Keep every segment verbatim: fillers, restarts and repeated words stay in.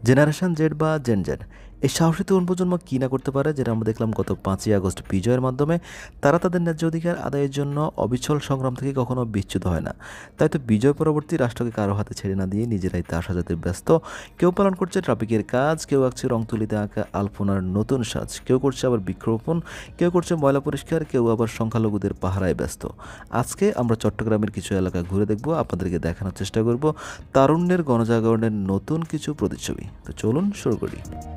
Generation Z বা gen Z এই সাহসী তরুণ প্রজন্ম কী না করতে পারে, যেটা আমরা দেখলাম গত পাঁচই আগস্ট বিজয়ের মাধ্যমে। তারা তাদের ন্যায্য অধিকার আদায়ের জন্য অবিচল সংগ্রাম থেকে কখনো বিচ্যুত হয় না। তাই তো বিজয় পরবর্তী রাষ্ট্রকে কারো হাতে ছেড়ে না দিয়ে নিজেরাই তা সাজাতে ব্যস্ত। কেউ পালন করছে ট্রাফিকের কাজ, কেউ আঁকছে রং তুলিতে আঁকা আলপনার নতুন সাজ, কেউ করছে আবার বৃক্ষরোপণ, কেউ করছে ময়লা পরিষ্কার, কেউ আবার সংখ্যালঘুদের পাহারায় ব্যস্ত। আজকে আমরা চট্টগ্রামের কিছু এলাকা ঘুরে দেখব, আপনাদেরকে দেখানোর চেষ্টা করব তারুণ্যের গণজাগরণের নতুন কিছু প্রতিচ্ছবি। তো চলুন শুরু করি।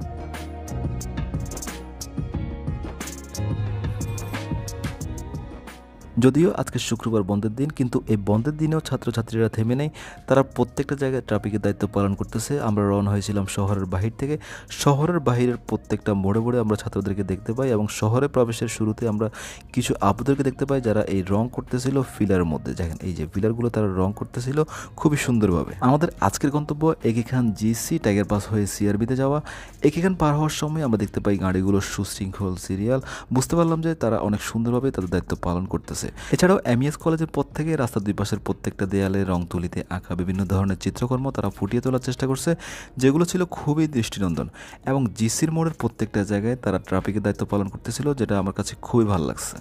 যদিও আজকে শুক্রবার বন্ধের দিন, কিন্তু এই বন্ধের দিনেও ছাত্রছাত্রীরা থেমে নেই। তারা প্রত্যেকটা জায়গায় ট্রাফিকের দায়িত্ব পালন করতেছে। আমরা রওনা হয়েছিলাম শহরের বাহির থেকে। শহরের বাহিরের প্রত্যেকটা মোড়ে মোড়ে আমরা ছাত্রদেরকে দেখতে পাই, এবং শহরে প্রবেশের শুরুতে আমরা কিছু আপুদেরকে দেখতে পাই যারা এই রং করতেছিল ফিলারের মধ্যে। দেখেন এই যে ফিলারগুলো তারা রং করতেছিল খুবই সুন্দরভাবে। আমাদের আজকের গন্তব্য একে খান জিসি টাইগার পাস হয়ে সিআরবিতে যাওয়া। একে খান পার হওয়ার সময় আমরা দেখতে পাই গাড়িগুলোর সুশৃঙ্খল সিরিয়াল। বুঝতে পারলাম যে তারা অনেক সুন্দরভাবে তাদের দায়িত্ব পালন করতেছে। এছাড়াও এমইএস কলেজের পথ থেকে রাস্তার দুই পাশের প্রত্যেকটা দেয়ালে রং তুলিতে আঁকা বিভিন্ন ধরনের চিত্রকর্ম তারা ফুটিয়ে তোলার চেষ্টা করছে, যেগুলো ছিল খুবই দৃষ্টিনন্দন। এবং জিসির মোড়ের প্রত্যেকটা জায়গায় তারা ট্রাফিকের দায়িত্ব পালন করতেছিল, যেটা আমার কাছে খুবই ভালো লাগছে।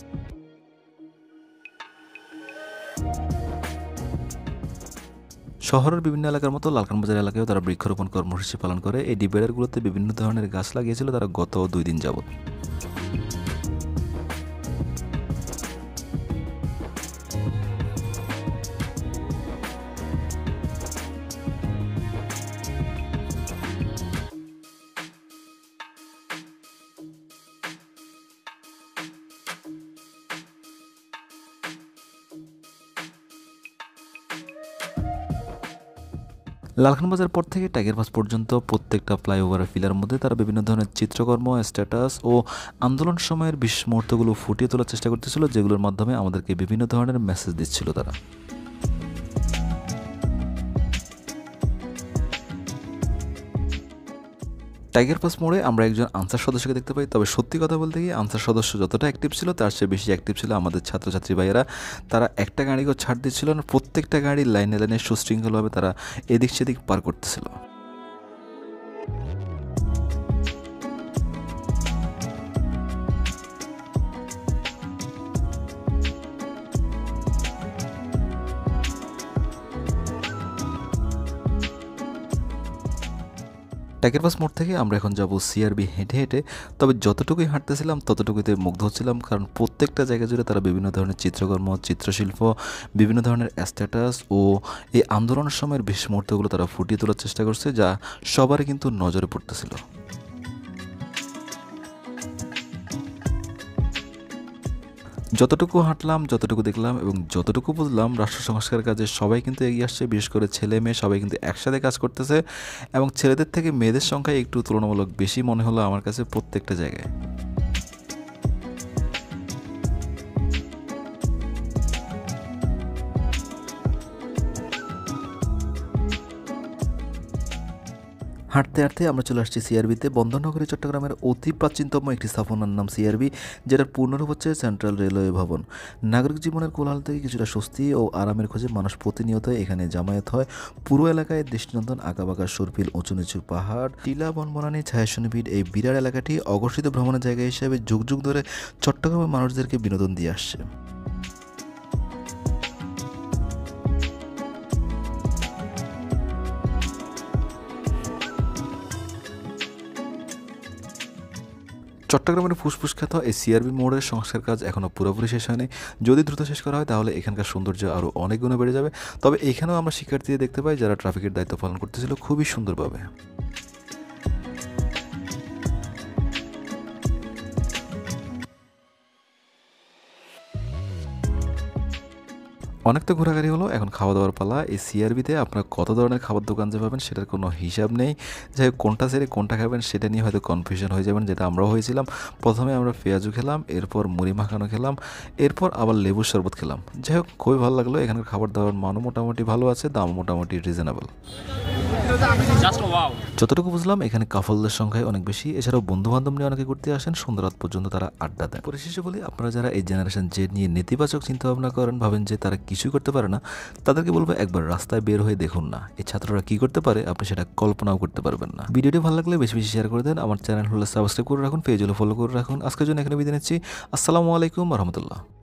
শহরের বিভিন্ন এলাকার মতো লালখান বাজার এলাকায়ও তারা বৃক্ষরোপণ কর্মসূচি পালন করে। এই ডিভাইডারগুলোতে বিভিন্ন ধরনের গাছ লাগিয়েছিল তারা গত দুই দিন যাবত। লালখান বাজার পর থেকে টাইগার পাস পর্যন্ত প্রত্যেকটা ফ্লাইওভারের ফিলার মধ্যে তারা বিভিন্ন ধরনের চিত্রকর্ম, স্ট্যাটাস ও আন্দোলন সময়ের বিশেষ মুহূর্তগুলো ফুটিয়ে তোলার চেষ্টা করতেছিল, যেগুলোর মাধ্যমে আমাদেরকে বিভিন্ন ধরনের মেসেজ দিচ্ছিল তারা। টাইগার পাস মোড়ে আমরা একজন আনসার সদস্যকে দেখতে পাই। তবে সত্যি কথা বলতে গিয়ে আনসার সদস্য যতটা অ্যাক্টিভ ছিল তার চেয়ে বেশি অ্যাক্টিভ ছিল আমাদের ছাত্রছাত্রী ভাইয়েরা। তারা একটা গাড়িকেও ছাড় দিচ্ছিল না, প্রত্যেকটা গাড়ি লাইনে লাইনে সুশৃঙ্খলভাবে তারা এদিক সেদিক পার করতেছিল। টাইগার পাস মোড় থেকে আমরা এখন যাব সিআরবি হেঁটে হেঁটে। তবে যতটুকুই হাঁটতেছিলাম ততটুকুতে মুগ্ধ হচ্ছিলাম, কারণ প্রত্যেকটা জায়গা জুড়ে তারা বিভিন্ন ধরনের চিত্রকর্ম, চিত্রশিল্প, বিভিন্ন ধরনের স্ট্যাটাস ও এই আন্দোলনের সময়ের বিশেষ মুহূর্তগুলো তারা ফুটিয়ে তোলার চেষ্টা করছে, যা সবারই কিন্তু নজরে পড়তেছিল। যতটুকু হাঁটলাম, যতটুকু দেখলাম এবং যতটুকু বুঝলাম, রাষ্ট্র সংস্কারের কাজে সবাই কিন্তু এগিয়ে আসছে। বিশেষ করে ছেলে মেয়ে সবাই কিন্তু একসাথে কাজ করতেছে, এবং ছেলেদের থেকে মেয়েদের সংখ্যা একটু তুলনামূলক বেশি মনে হলো আমার কাছে প্রত্যেকটা জায়গায়। হাঁটতে হাঁটতে আমরা চলে আসছি সিআরবিতে। বন্দরনগরী চট্টগ্রামের অতি প্রাচীনতম একটি স্থাপনার নাম সিআরবি, যেটার পূর্ণরূপ হচ্ছে সেন্ট্রাল রেলওয়ে ভবন। নাগরিক জীবনের কোলাহল থেকে কিছুটা স্বস্তি ও আরামের খোঁজে মানুষ প্রতিনিয়ত এখানে জামায়াত হয়। পুরো এলাকায় দৃষ্টিনন্দন আঁকাবাঁকা সরপিল, উঁচু নিচু পাহাড়, টিলা, বনবনানী, ছায়াশনিবিদ এই বিরাট এলাকাটি অঘোষিত ভ্রমণের জায়গা হিসেবে যুগ যুগ ধরে চট্টগ্রামের মানুষদেরকে বিনোদন দিয়ে আসছে। চট্টগ্রামের ফুসফুস খ্যাত এই সিআরবি মোড়ের সংস্কার কাজ এখনও পুরোপুরি শেষ হয়নি। যদি দ্রুত শেষ করা হয় তাহলে এখানকার সৌন্দর্য আরও অনেক গুণে বেড়ে যাবে। তবে এখানেও আমরা শিক্ষার্থীদের দেখতে পাই যারা ট্রাফিকের দায়িত্ব পালন করতেছিল খুবই সুন্দরভাবে। অনেক তো ঘোরাঘুরি হলো, এখন খাওয়া দাওয়ার পালা। এই সিআরবিতে আপনারা কত ধরনের খাবার দোকান যে পাবেন সেটার কোনো হিসাব নেই। যাই হোক, কোনটা ছেড়ে কোনটা খাবেন সেটা নিয়ে হয়তো কনফিউশন হয়ে যাবেন, যেটা আমরাও হয়েছিলাম। প্রথমে আমরা পেঁয়াজু খেলাম, এরপর মুড়ি মাখানো খেলাম, এরপর আবার লেবুর শরবত খেলাম। যাই হোক, খুবই ভালো লাগলো। এখানকার খাবার দাবার মানও মোটামুটি ভালো আছে, দাম মোটামুটি রিজনেবল। যতটুকু বুঝলাম এখানে কাফলদের সংখ্যায় অনেক বেশি। এছাড়াও বন্ধু বান্ধব নিয়ে অনেকে ঘুরতে আসেন, সন্ধ্যা রাত পর্যন্ত তারা আড্ডা দেন। পরিশেষে বলি, আপনারা যারা এই জেনারেশন জেড নিয়ে নেতিবাচক চিন্তা ভাবনা করেন, ভাবেন যে তারা কিছুই করতে পারে না, তাদেরকে বলবো একবার রাস্তায় বের হয়ে দেখুন না এই ছাত্ররা কি করতে পারে, আপনি সেটা কল্পনাও করতে পারবেন না। ভিডিওটি ভালো লাগলে বেশি বেশি শেয়ার করে দেন, আমার চ্যানেল হলে সাবস্ক্রাইব করে রাখুন, পেজ হলে ফলো করে রাখুন। আজকের জন্য এখানে বিদায় নিচ্ছি। আসসালামু আলাইকুম রহমতুল্লাহ।